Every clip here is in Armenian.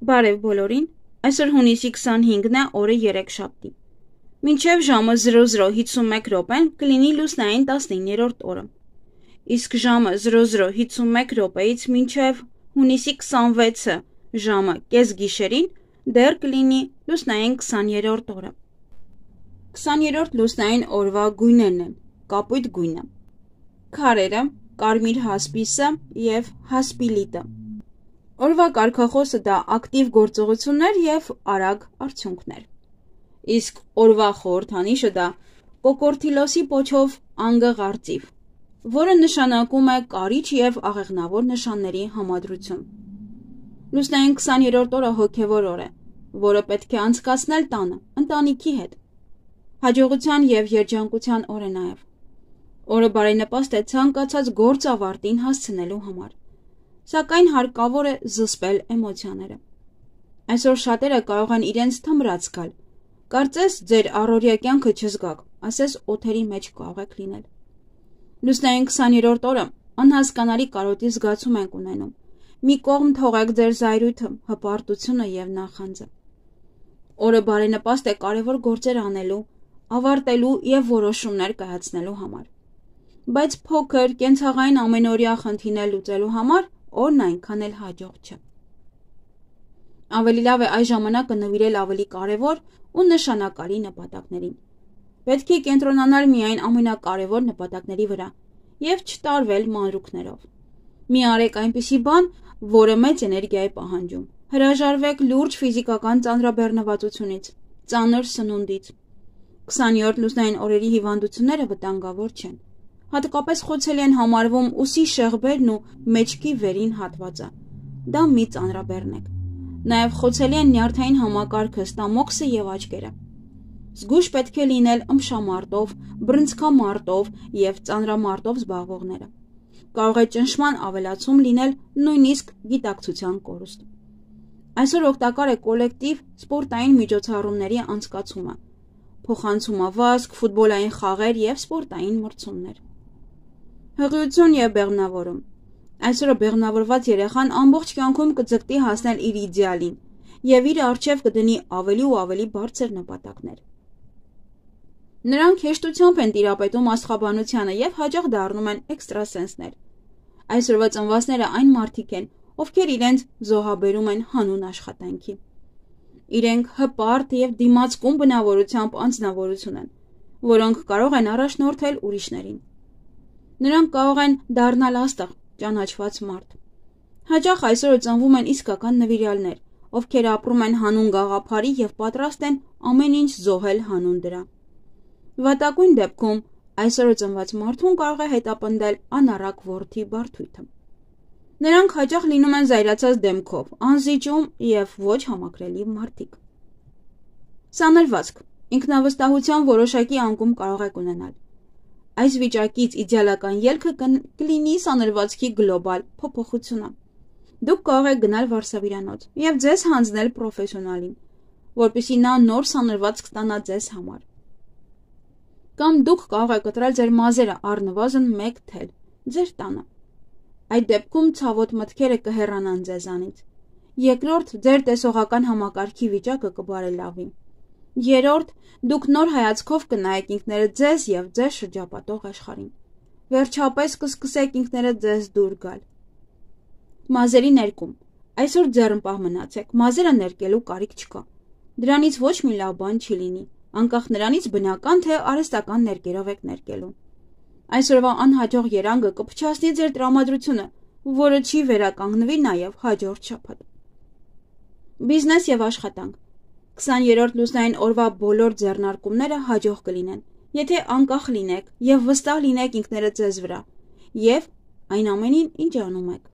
Բարև բոլորին, այսօր հունիսի 25-ն է, օրը 3-շաբթի։ Մինչև ժամը 00:51 րոպեն կլինի լուսնային 19-րդ օրը, իսկ ժամը 00:51 րոպեից մինչև հունիսի 26-ը ժամը կեսգիշերին դեռ կլինի լուսնային 20-րդ օրը։ 20-րդ լուսնային օրվա գույներն են կապույտ գույնը, քարերը, կարմիր հասպիսը և հասպիլիտը։ Օրվա կարգախոսը դա ակտիվ գործողություններ և արագ արդյունքներ։ Իսկ օրվա խորհրդանիշը դա կոկորթիլոսի պոչով անգղարծիվ, որը նշանակում է կարիճ և աղեղնավոր նշանների համադրություն։ Լուսնային 20-րդ օրը հոգևոր օր է, որը պետք է անցկացնել տանը, ընտանիքի հետ։ Հաջողության և երջանկության օր է նաև։ Օրը բարենպաստ է ցանկացած գործ ավարտին հասցնելու համար, սակայն հարկավոր է զսպել էմոցիաները։ Այսօր շատերը կարող են իրենց թմրած զգալ, կարծես ձեր առօրյա կյանքը չզգաք, ասես օթերի մեջ կարող եք լինել։ Լուսնային 20-րդ օրը անհասկանալի կարոտի զգացում ենք ունենում։ Մի կողմ թողեք ձեր զայրույթը, հպարտությունը և նախանձը։ Օրը բարենպաստ է կարևոր գործեր անելու, ավարտելու և որոշումներ կայացնելու համար։ Բայց փոքր, կենցաղային ամենօրյա խնդիրներ լուծելու համար օրն այնքան էլ հաջող չէ։ Ավելի լավ է այս ժամանակը նվիրել ավելի կարևոր ու նշանակալի նպատակներին։ Պետք է կենտրոնանալ միայն ամենակարևոր նպատակների վրա և չտարվել մանրուքներով։ Մի արեք այնպիսի բան, որը մեծ էներգիա է պահանջում։ Հրաժարվեք լուրջ ֆիզիկական ծանրաբեռնվածությունից, ծանր սնունդից։ 20-րդ լուսնային օրերի հիվանդությունները վտանգավոր չեն։ Հատկապես խոցելի են համարվում ուսի շեղբերն ու մեջքի վերին հատվածը։ Դա մի ծանրաբեռնեք։ Նաև խոցելի են նյարդային համակարգը, ստամոքսը և աչքերը։ Զգույշ պետք է լինել ըմբշամարտով, բռնցքամարտով և ծանրամարտով զբաղվողները։ Կարող է ճնշման ավելացում լինել նույնիսկ գիտակցության կորուստ։ Այսօր օգտակար է կոլեկտիվ սպորտային միջոցառումների անցկացումը, փոխանցումավազք, ֆուտբոլային խաղեր և սպորտային մրցումներ։ Հղիություն և բեղմնավորում։ Այսօրը բեղմնավորված երեխան ամբողջ կյանքում կձգտի հասնել իր իդեալին և իր առջև կդնի ավելի ու ավելի բարձր նպատակներ։ Նրանք հեշտությամբ են տիրապետում աստղաբանությանը և հաճախ դառնում են էքստրասենսներ։ Այսօրվա ծնվածները այն մարդիկ են, ովքեր իրենց զոհաբերում են հանուն աշխատանքի։ Իրենք հպարտ և դիմացկուն բնավորությամբ անձնավորություն են, որոնք կարող են առաջնորդել ուրիշներին։ Նրանք կարող են դառնալ աստղ, ճանաչված մարդ։ Հաճախ այսօր ծնվում են իսկական նվիրյալներ, ովքեր ապրում են հանուն գաղափարի և պատրաստ են ամեն ինչ զոհել հանուն դրա։ Վատագույն դեպքում այսօր ծնված մարդուն կարող է հետապնդել անառակ որդի բարդույթը։ Նրանք հաճախ լինում են զայրացած դեմքով, անզիջում և ոչ համակրելի մարդիկ։ Սանրվածք, ինքնավստահության որոշակի անկում կարող եք ունենալ։ Այս վիճակից իդեալական ելքը կլինի սանրվածքի գլոբալ փոփոխությունը։ Դուք կարող եք գնալ վարսավիրանոց և ձեզ հանձնել պրոֆեսիոնալին, որպեսզի նա նոր սանրվածք ստանա ձեզ համար։ Կամ դուք կարող եք կտրել ձեր մազերը առնվազն 1 թել ձեր տանը։ Այդ դեպքում ցավոտ մտքերը կհեռանան ձեզանից։ Երկրորդ, ձեր տեսողական համակարգի վիճակը կբարելավի։ Երրորդ, դուք նոր հայացքով կնայեք ինքներդ ձեզ և ձեզ շրջապատող աշխարհին։ Վերջապես կսկսեք ինքներդ ձեզ դուր գալ։ Մազերի ներկում։ Այսօր ձեռնպահ մնացեք, մազերը ներկելու կարիք չկա։ Դրանից ոչ մի լավ բան չի լինի, անկախ նրանից բնական թե արհեստական ներկերով եք ներկելու։ Այսօրվա անհաջող երանգը կփչացնի ձեր տրամադրությունը, որը չի վերականգնվի նաև հաջորդ շաբաթ։ Բիզնես և աշխատանք։ 20-րդ լուսնային օրվա բոլոր ձեռնարկումները հաջող կլինեն, եթե անկախ լինեք և վստահ լինեք ինքներդ ձեզ վրա և այն ամենին, ինչ անում եք։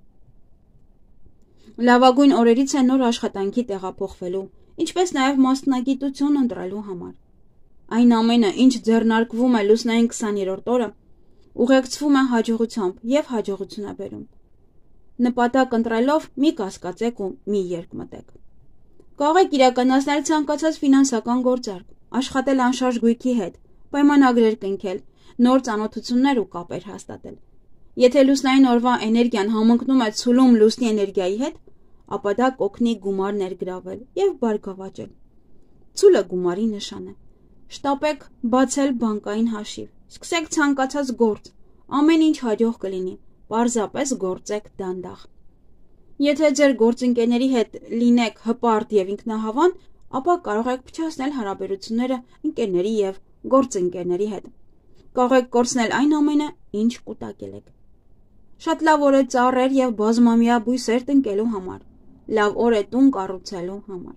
Լավագույն օրերից է նոր աշխատանքի տեղափոխվելու, ինչպես նաև մասնագիտություն ընտրելու համար։ Այն ամենը, ինչ ձեռնարկվում է լուսնային 20-րդ օրը, ուղեկցվում է հաջողությամբ և հաջողություն է բերում։ Նպատակ ընտրելով մի կասկածեք ու մի երկմտեք։ Կարող եք իրականացնել ցանկացած ֆինանսական գործարք, աշխատել անշարժ գույքի հետ, պայմանագրեր կնքել, նոր ծանոթություններ ու կապեր հաստատել։ Եթե լուսնային օրվա էներգիան համընկնում է ցուլում լուսնի էներգիայի հետ, ապա դա կօգնի գումար ներգրավել եւ բարգավաճել։ Ցուլը գումարի նշան է։ Շտապեք բացել բանկային հաշիվ, սկսեք ցանկացած գործ, ամեն ինչ հաջող կլինի, պարզապես գործեք դանդաղ։ Եթե ձեր գործընկերների հետ լինեք հպարտ եւ ինքնահավան, ապա կարող եք փչացնել հարաբերությունները ընկերների եւ գործընկերների հետ։ Կարող եք կորցնել այն ամենը, ինչ կուտակել եք։ Շատ լավ օր է ծառեր եւ բազմամյա բույսեր տնկելու համար։ Լավ օր է տուն կառուցելու համար։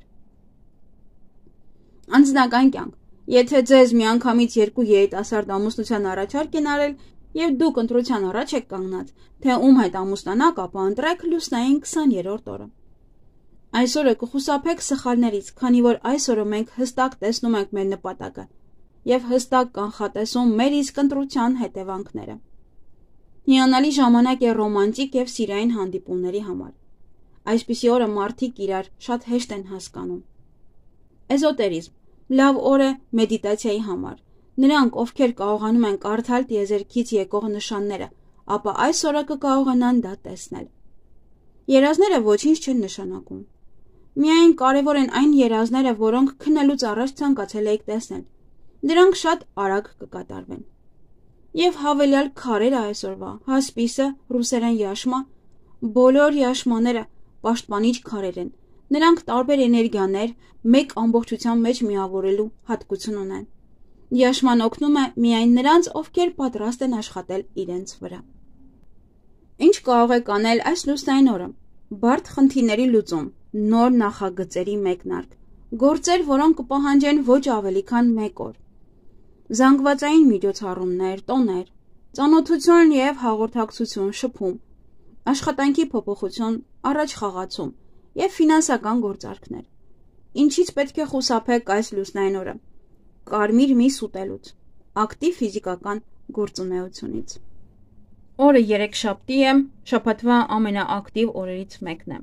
Անձնական կյանք։ Եթե ձեզ միանգամից երկու երիտասարդ ամուսնության առաջարկ են արել եւ դուք ընտրության առաջ եք կանգնած, թե ում հետ ամուսնանաք, ապա ընտրեք լուսնային 20-րդ օրը։ Այսօրը կխուսափեք սխալներից, քանի որ այսօրը մենք հստակ տեսնում ենք մեր նպատակը եւ հստակ կանխատեսում մեր իսկ ընտրության հետևանքները։ Հիանալի ժամանակ է ռոմանտիկ եւ սիրային հանդիպումների համար։ Այսպիսի օրը մարդիկ իրար շատ հեշտ են հասկանում։ Էզոտերիզմ լավ օր է մեդիտացիայի համար։ Նրանք, ովքեր կարողանում են կարդալ տիեզերքից եկող նշանները, ապա այս օրը կկարողանան դա տեսնել։ Երազները ոչինչ չեն նշանակում։ Միայն կարևոր են այն երազները, որոնք քննելուց առաջ ցանկացել եք տեսնել։ Դրանք շատ արագ կկատարվեն։ Եվ հավելյալ քարերը այսօրվա, հասպիսը, ռուսերեն յաշմա, բոլոր յաշմաները պաշտպանիչ քարեր են։ Նրանք տարբեր էներգիաներ մեկ ամբողջության մեջ միավորելու հատկություն ունեն։ Յաշման օգնում է միայն նրանց, ովքեր պատրաստ են աշխատել իրենց վրա։ Ինչ կարող եք անել այս լուսնային օրը։ Բարդ խնդիրների լուծում, նոր նախագծերի մեկնարկ, գործեր, որոնք կպահանջեն ոչ ավելի քան 1 օր։ Զանգվածային միջոցառումներ, տոներ, ծանոթություն եւ հաղորդակցություն, շփում, աշխատանքի փոփոխություն, առաջ խաղացում եւ ֆինանսական գործարքներ։ Ինչից պետք է խուսափեք այս լուսնային օրը։ Կարմիր միս ուտելուց, ակտիվ ֆիզիկական գործունեությունից։ Օրը երեքշաբթի է, շաբաթվա ամենաակտիվ օրերից մեկն է։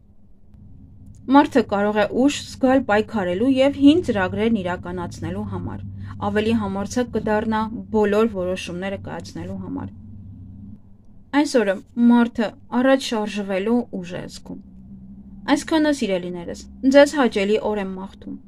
Մարդը կարող է ուշ զգալ պայքարելու եւ հին ծրագրերն իրականացնելու համար, ավելի համարձակ կդառնա բոլոր որոշումները կայացնելու համար։ Այսօրը մարդը առաջ շարժվելու ուժ է զգում։ Այսքանը սիրելիներս, ձեզ հաճելի օր եմ մաղթում։